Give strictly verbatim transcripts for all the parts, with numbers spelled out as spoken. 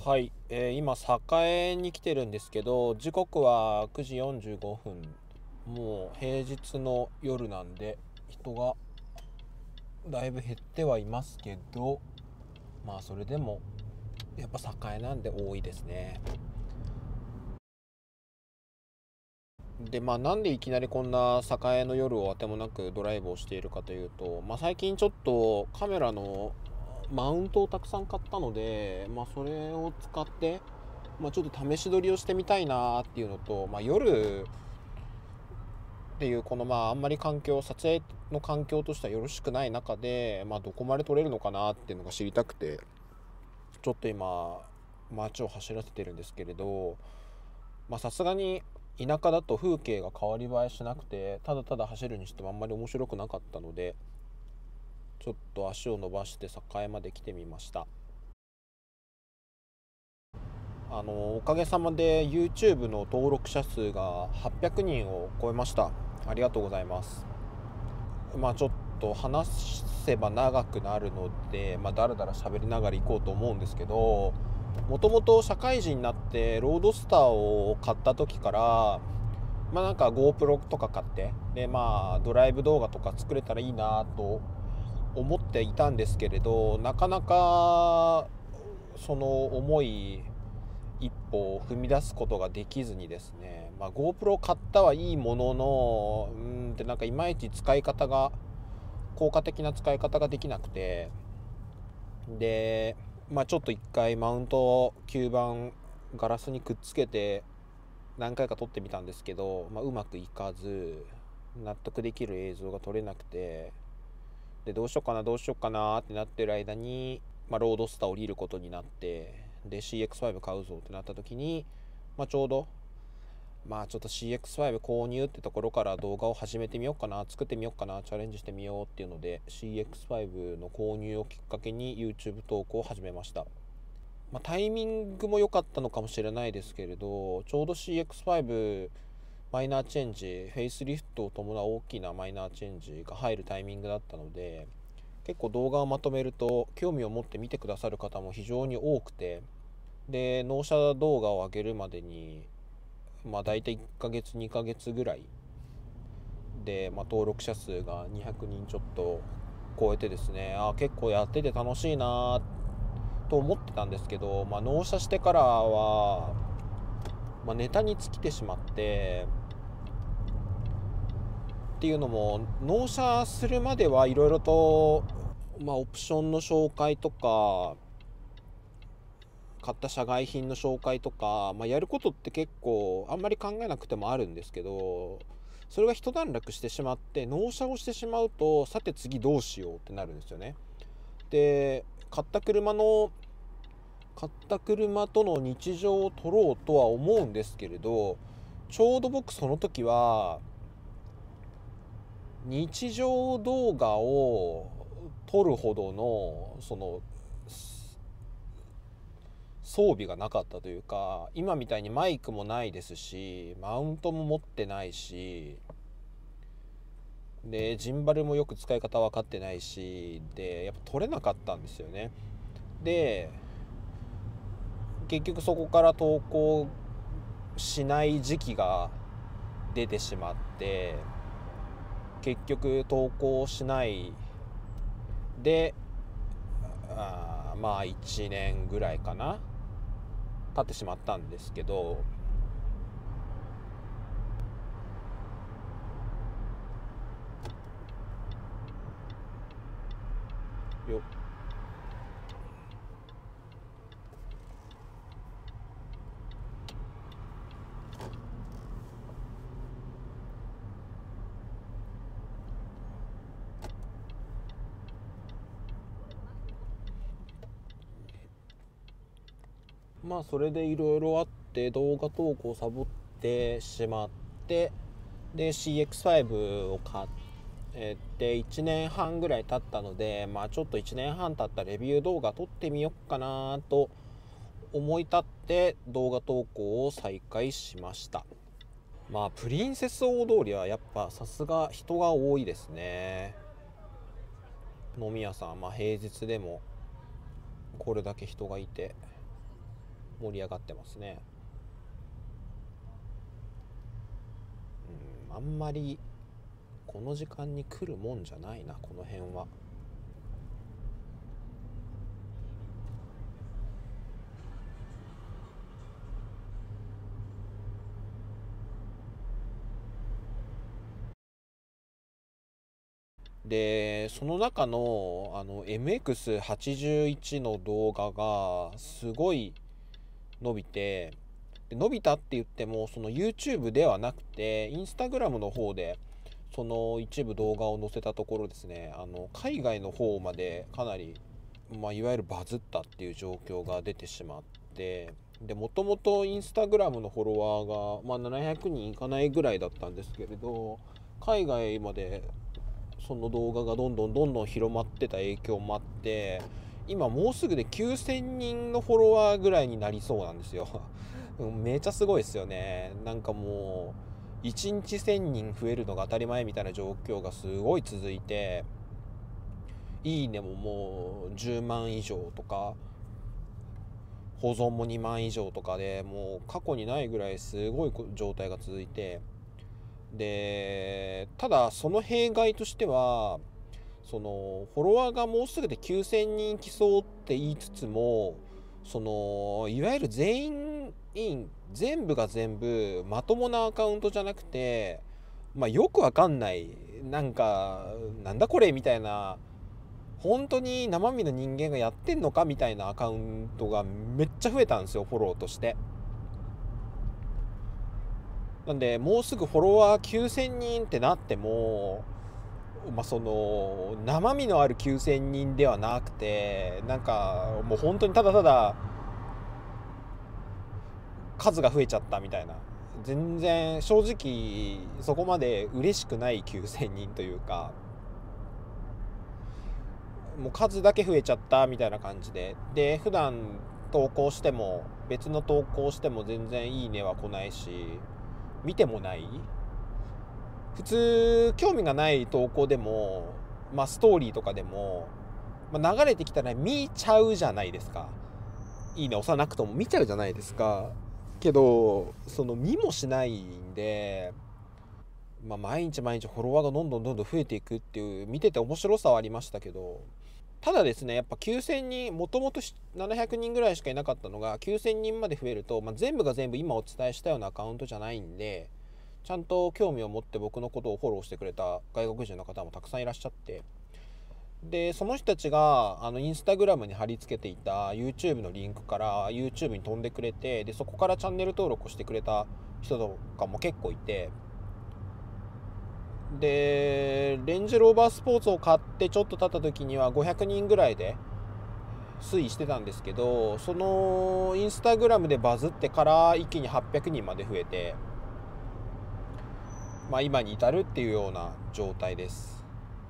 はい、えー今栄に来てるんですけど、時刻はくじよんじゅうごふん。もう平日の夜なんで人がだいぶ減ってはいますけど、まあそれでもやっぱ栄なんで多いですね。でまあなんでいきなりこんな栄の夜をあてもなくドライブをしているかというと、まあ最近ちょっとカメラのマウントをたくさん買ったので、まあそれを使ってまあ、ちょっと試し撮りをしてみたいなっていうのと、まあ、夜っていうこのまああんまり環境撮影の環境としてはよろしくない中で、まあ、どこまで撮れるのかなっていうのが知りたくて、ちょっと今街を走らせてるんですけれど、さすがに田舎だと風景が変わり映えしなくて、ただただ走るにしてもあんまり面白くなかったので、ちょっと足を伸ばして栄まで来てみました。あのおかげさまで YouTube の登録者数がはっぴゃくにんを超えました。ありがとうございます。まあちょっと話せば長くなるので、まあ、だらだら喋りながら行こうと思うんですけど、もともと社会人になってロードスターを買った時から、まあなんか GoPro とか買って、でまあドライブ動画とか作れたらいいなと思っていたんですけれど、なかなかその思い一歩を踏み出すことができずにですね、まあ、GoPro 買ったはいいものの、うーんってなんかいまいち使い方が効果的な使い方ができなくて、で、まあ、ちょっと一回マウントを吸盤ガラスにくっつけて何回か撮ってみたんですけど、まあ、うまくいかず納得できる映像が撮れなくて、でどうしようかなどうしようかなってなってる間に、まあ、ロードスター降りることになって、で シーエックスファイブ 買うぞってなった時に、まあ、ちょうどまあちょっと シーエックスファイブ 購入ってところから動画を始めてみようかな、作ってみようかな、チャレンジしてみようっていうので シーエックスファイブ の購入をきっかけに YouTube 投稿を始めました。まあ、タイミングも良かったのかもしれないですけれど、ちょうど シーエックスファイブ マイナーチェンジ、フェイスリフトを伴う大きなマイナーチェンジが入るタイミングだったので、結構動画をまとめると興味を持って見てくださる方も非常に多くて、で納車動画を上げるまでにまあ大体いっかげつにかげつぐらいで、まあ、登録者数がにひゃくにんちょっと超えてですね、あ結構やってて楽しいなと思ってたんですけど、まあ、納車してからは、まあ、ネタに尽きてしまって、っていうのも納車するまではいろいろと、まあ、オプションの紹介とか買った社外品の紹介とか、まあ、やることって結構あんまり考えなくてもあるんですけど、それが一段落してしまって納車をしてしまうと、さて次どうしようってなるんですよね。で買った車の買った車との日常を撮ろうとは思うんですけれど、ちょうど僕その時は日常動画を撮るほどのその装備がなかったというか、今みたいにマイクもないですし、マウントも持ってないし、でジンバルもよく使い方分かってないしで、やっぱ撮れなかったんですよね。で結局そこから投稿しない時期が出てしまって、結局投稿しないで、あまあいちねんぐらいかな経ってしまったんですけど、よまあそれでいろいろあって動画投稿サボってしまって、で シーエックスファイブ を買っていちねんはんぐらい経ったので、まあちょっといちねんはん経ったレビュー動画撮ってみようかなと思い立って動画投稿を再開しました。まあプリンセス大通りはやっぱさすが人が多いですね。飲み屋さん、まあ平日でもこれだけ人がいて、 盛り上がってますね。うん、あんまりこの時間に来るもんじゃないな、この辺は。で、その中のあの エムエックスはちじゅういち の動画がすごい伸びて、で伸びたって言ってもその YouTube ではなくて Instagram の方でその一部動画を載せたところですね、あの海外の方までかなり、まあ、いわゆるバズったっていう状況が出てしまって、でもともと Instagram のフォロワーが、まあ、ななひゃくにんいかないぐらいだったんですけれど、海外までその動画がどんどんどんどん広まってた影響もあって、今もうすぐできゅうせんにんのフォロワーぐらいになりそうなんですよめちゃすごいですよね。なんかもういちにちせんにん増えるのが当たり前みたいな状況がすごい続いて、いいねももうじゅうまん以上とか、保存もにまん以上とかで、もう過去にないぐらいすごい状態が続いて、でただその弊害としては、そのフォロワーがもうすぐできゅうせんにん来そうって言いつつも、そのいわゆる全員全部が全部まともなアカウントじゃなくて、まあよくわかんない、なんかなんだこれみたいな、本当に生身の人間がやってんのかみたいなアカウントがめっちゃ増えたんですよ、フォローとして。なんでもうすぐフォロワーきゅうせんにんってなっても、まあ、その生身のあるきゅうせんにんではなくて、なんかもう本当にただただ数が増えちゃったみたいな、全然正直そこまで嬉しくないきゅうせんにんというか、もう数だけ増えちゃったみたいな感じで、で普段投稿しても別の投稿しても全然いいねは来ないし、見てもない。普通興味がない投稿でも、まあ、ストーリーとかでも、まあ、流れてきたら見ちゃうじゃないですか。いいね押さなくとも見ちゃうじゃないですか。けどその見もしないんで、まあ、毎日毎日フォロワーがどんどんどんどん増えていくっていう、見てて面白さはありましたけど、ただですね、やっぱきゅうせんにん、もともとななひゃくにんぐらいしかいなかったのがきゅうせんにんまで増えると、まあ、全部が全部今お伝えしたようなアカウントじゃないんで、ちゃんと興味を持って僕のことをフォローしてくれた外国人の方もたくさんいらっしゃって、でその人たちがあのインスタグラムに貼り付けていた YouTube のリンクから YouTube に飛んでくれて、でそこからチャンネル登録をしてくれた人とかも結構いて、でレンジローバースポーツを買ってちょっと経った時にはごひゃくにんぐらいで推移してたんですけど、そのインスタグラムでバズってから一気にはっぴゃくにんまで増えて、まあ、今に至るっていうような状態です。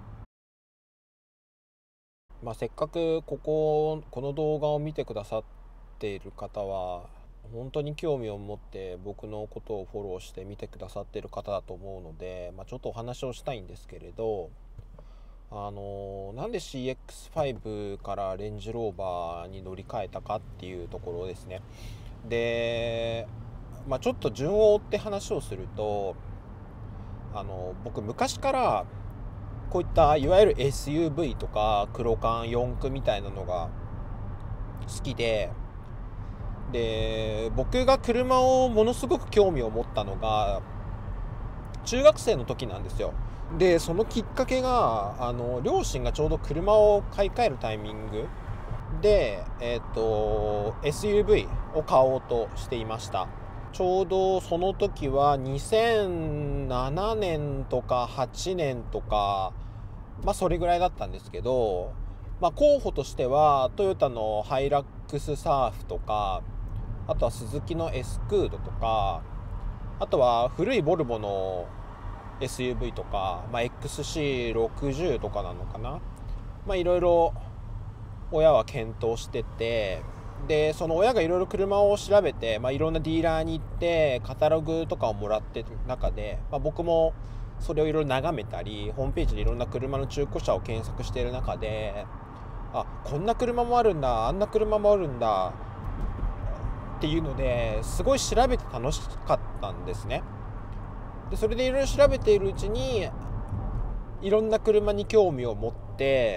まあ、せっかくこここの動画を見てくださっている方は本当に興味を持って僕のことをフォローして見てくださっている方だと思うので、まあ、ちょっとお話をしたいんですけれど、あのなんで シーエックスファイブ からレンジローバーに乗り換えたかっていうところですね。で、まあ、ちょっと順を追って話をすると、あの僕昔からこういったいわゆる エスユーブイ とか黒缶よん駆みたいなのが好きで、で僕が車をものすごく興味を持ったのが中学生の時なんですよ。でそのきっかけが、あの両親がちょうど車を買い替えるタイミングで、えっと エスユーブイ を買おうとしていました。ちょうどその時はにせんななねんとかはちねんとか、まあそれぐらいだったんですけど、まあ、候補としてはトヨタのハイラックスサーフとか、あとはスズキのエスクードとか、あとは古いボルボの エスユーブイ とか、まあ、エックスシーろくじゅう とかなのかな、まあいろいろ親は検討してて、でその親がいろいろ車を調べて、まあ、いろんなディーラーに行ってカタログとかをもらってる中で、まあ、僕もそれをいろいろ眺めたり、ホームページでいろんな車の中古車を検索している中で、あ、こんな車もあるんだ、あんな車もあるんだ、 っていうのですごい調べて楽しかったんですね。でそれでいろいろ調べているうちにいろんな車に興味を持って、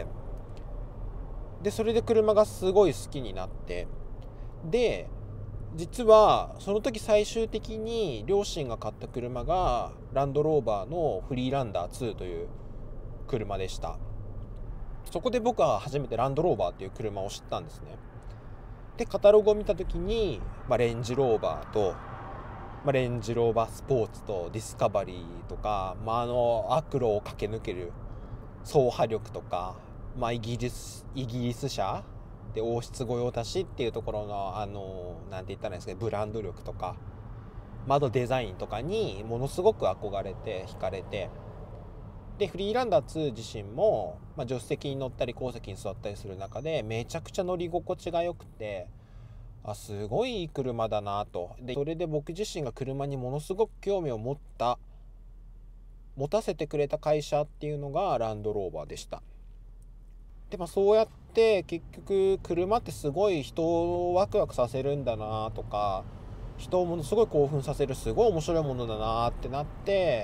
でそれで車がすごい好きになって、で実はその時最終的に両親が買った車がランドローバーのフリーランダーツーという車でした。そこで僕は初めてランドローバーっていう車を知ったんですね。でカタログを見た時に、まあ、レンジローバーと、まあ、レンジローバースポーツとディスカバリーとか、まあ、あの悪路を駆け抜ける走破力とか、まあ、イギリスイギリス車で王室御用達っていうところのあのなんて言ったらいいんですかね、ブランド力とか窓デザインとかにものすごく憧れて惹かれて、でフリーランダーツー自身も、まあ、助手席に乗ったり後席に座ったりする中でめちゃくちゃ乗り心地が良くて、あすごいいい車だなと。でそれで僕自身が車にものすごく興味を持った持たせてくれた会社っていうのがランドローバーでした。でまあそうやって結局車ってすごい人をワクワクさせるんだなとか、人をものすごい興奮させるすごい面白いものだなってなって、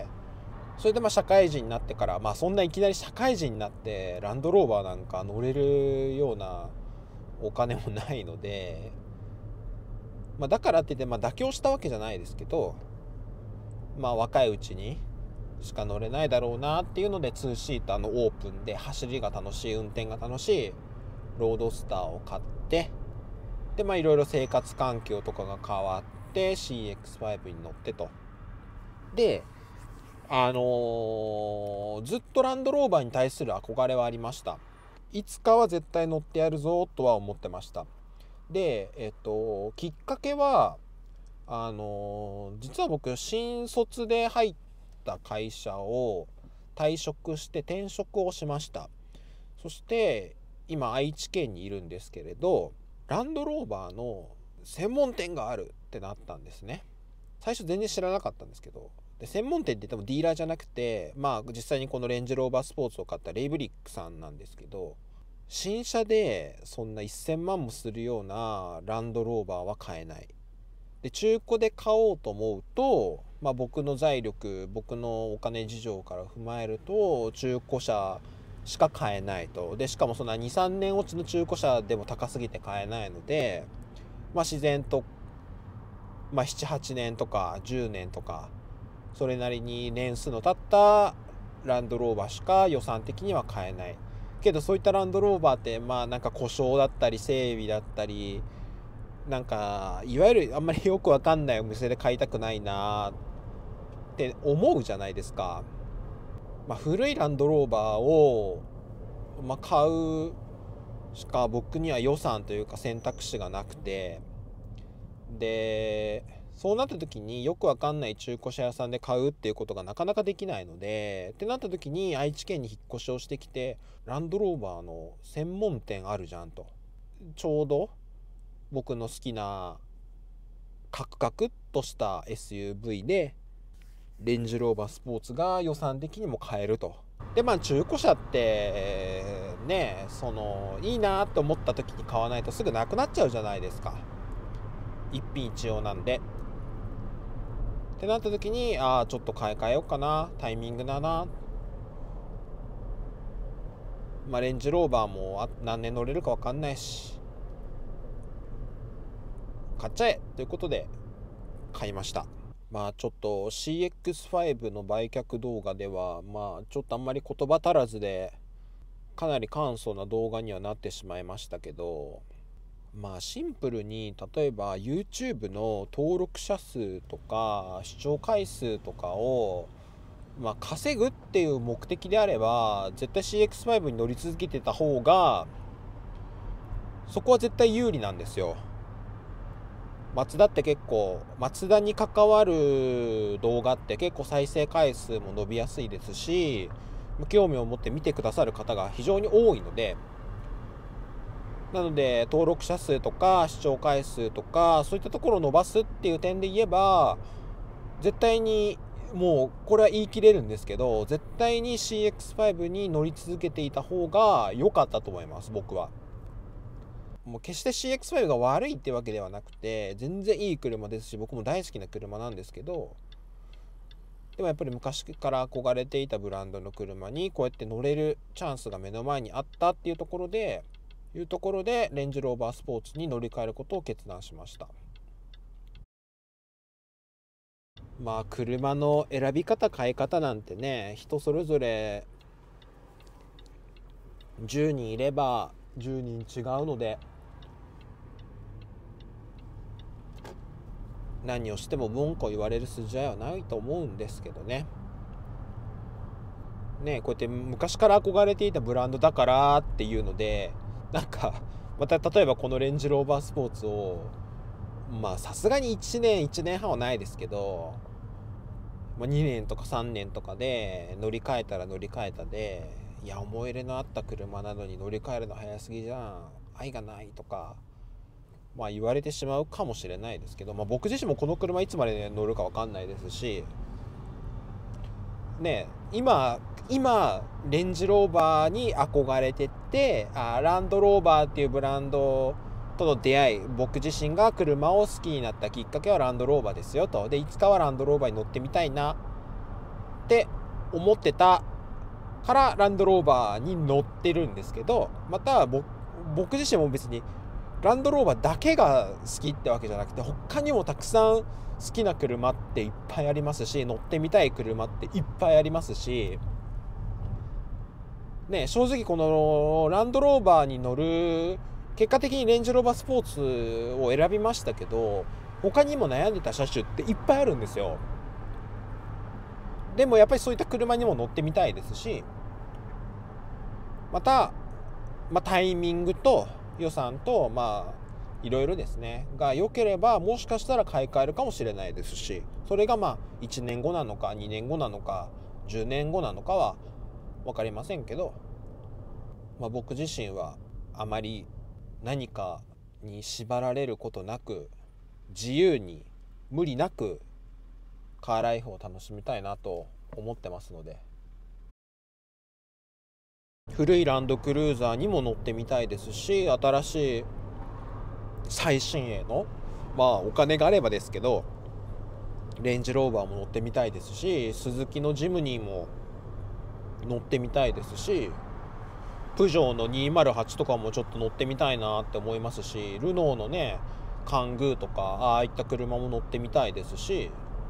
それでまあ社会人になってから、まあそんないきなり社会人になってランドローバーなんか乗れるようなお金もないので、まあだからって言ってまあ妥協したわけじゃないですけど、まあ若いうちにしか乗れないだろうなっていうのでツーシーターのオープンで走りが楽しい、運転が楽しいロードスターを買って、でまあいろいろ生活環境とかが変わって シーエックスファイブ に乗ってと。であのー、ずっとランドローバーに対する憧れはありました。いつかは絶対乗ってやるぞとは思ってました。でえっときっかけはあのー、実は僕新卒で入った会社を退職して転職をしました。そして今愛知県にいるんですけれど、ランドローバーの専門店があるってなったんですね。最初全然知らなかったんですけど、で専門店って言ってもディーラーじゃなくて、まあ実際にこのレンジローバースポーツを買ったレイブリックさんなんですけど、新車でそんなせんまんもするようなランドローバーは買えない。で中古で買おうと思うと、まあ、僕の財力僕のお金事情から踏まえると中古車しか買えないと。でしかもそんなにさんねん落ちの中古車でも高すぎて買えないので、まあ、自然と、まあ、ななはちねんとかじゅうねんとかそれなりに年数の経ったランドローバーしか予算的には買えないけど、そういったランドローバーってまあなんか故障だったり整備だったり、なんかいわゆるあんまりよくわかんないお店で買いたくないなって思うじゃないですか。まあ、古いランドローバーを、まあ、買うしか僕には予算というか選択肢がなくて、でそうなった時によくわかんない中古車屋さんで買うっていうことがなかなかできないので、ってなった時に愛知県に引っ越しをしてきて、ランドローバーの専門店あるじゃんと。ちょうど僕の好きなカクカクっとした エスユーブイ でレンジローバースポーツが予算的にも買えると。でまあ中古車ってね、そのいいなって思った時に買わないとすぐなくなっちゃうじゃないですか、一品一様なんで。ってなった時にああちょっと買い替えようかな、タイミングだな。まあレンジローバーも何年乗れるか分かんないし買っちゃえということで買いました。まあちょっと シーエックスファイブ の売却動画ではまあちょっとあんまり言葉足らずでかなり簡素な動画にはなってしまいましたけど、まあシンプルに例えば YouTube の登録者数とか視聴回数とかをまあ稼ぐっていう目的であれば絶対 シーエックスファイブ に乗り続けてた方がそこは絶対有利なんですよ。マツダって結構マツダに関わる動画って結構再生回数も伸びやすいですし、興味を持って見てくださる方が非常に多いので、なので登録者数とか視聴回数とかそういったところを伸ばすっていう点で言えば絶対にもうこれは言い切れるんですけど、絶対に シーエックスファイブ に乗り続けていた方が良かったと思います僕は。 もう決して シーエックスファイブ が悪いってわけではなくて、全然いい車ですし、僕も大好きな車なんですけど、でもやっぱり昔から憧れていたブランドの車にこうやって乗れるチャンスが目の前にあったっていうところでいうところでレンジローバースポーツに乗り換えることを決断しました。まあ車の選び方買い方なんてね、人それぞれじゅうにんいればじゅうにん違うので、何をしても文句を言われる筋合いはないと思うんですけどね。ね、こうやって昔から憧れていたブランドだからっていうので、なんかまた例えばこのレンジローバースポーツを、まあさすがにいちねんいちねんはんはないですけど、まあ、にねんとかさんねんとかで乗り換えたら乗り換えたで、いや思い入れのあった車なのに乗り換えるの早すぎじゃん、愛がないとか、まあ言われてしまうかもしれないですけど、まあ、僕自身もこの車いつまで乗るか分かんないですしね、今今レンジローバーに憧れてて、あランドローバーっていうブランドとの出会い、僕自身が車を好きになったきっかけはランドローバーですよと。でいつかはランドローバーに乗ってみたいなって思ってたからランドローバーに乗ってるんですけど、また僕僕自身も別にランドローバーだけが好きってわけじゃなくて、他にもたくさん好きな車っていっぱいありますし、乗ってみたい車っていっぱいありますし、ね、正直このランドローバーに乗る、結果的にレンジローバースポーツを選びましたけど、他にも悩んでた車種っていっぱいあるんですよ。でもやっぱりそういった車にも乗ってみたいですし、また、まあ、タイミングと予算とまあいろいろですねが良ければ、もしかしたら買い替えるかもしれないですし、それがまあいちねんごなのかにねんごなのかじゅうねんごなのかは分かりませんけど、まあ、僕自身はあまり何かに縛られることなく、自由に無理なくカーライフを楽しみたいなと思ってますので、古いランドクルーザーにも乗ってみたいですし、新しい最新鋭の、まあお金があればですけどレンジローバーも乗ってみたいですし、スズキのジムニーも乗ってみたいですし、プジョーのにひゃくはちとかもちょっと乗ってみたいなって思いますし、ルノーのねカングーとかああいった車も乗ってみたいですし、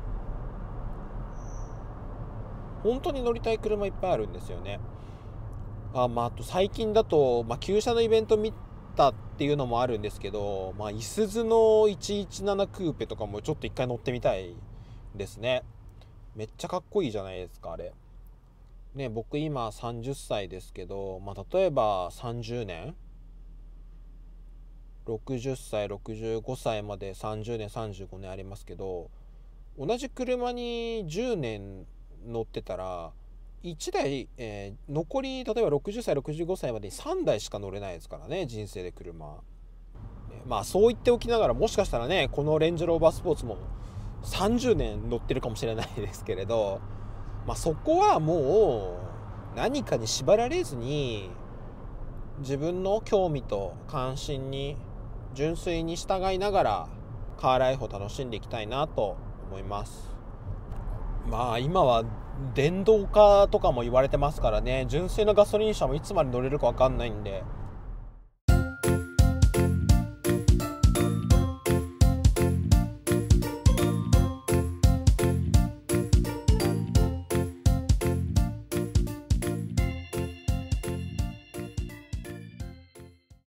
本当に乗りたい車いっぱいあるんですよね。あまあ、あと最近だと、まあ、旧車のイベント見たっていうのもあるんですけど、まあ、いすゞのいちいちななクーペとかもちょっと一回乗ってみたいですね。めっちゃかっこいいじゃないですかあれね。僕今さんじゅっさいですけど、まあ、例えばさんじゅうねんろくじゅっさいろくじゅうごさいまでさんじゅうねんさんじゅうごねんありますけど、同じ車にじゅうねん乗ってたらいちだい、えー残り例えばろくじゅっさいろくじゅうごさいまでにさんだいしか乗れないですからね、人生で車、ね、まあそう言っておきながら、もしかしたらねこのレンジローバースポーツもさんじゅうねん乗ってるかもしれないですけれど、まあそこはもう何かに縛られずに自分の興味と関心に純粋に従いながらカーライフを楽しんでいきたいなと思います。まあ今は電動化とかも言われてますからね、純正のガソリン車もいつまで乗れるか分かんないんで、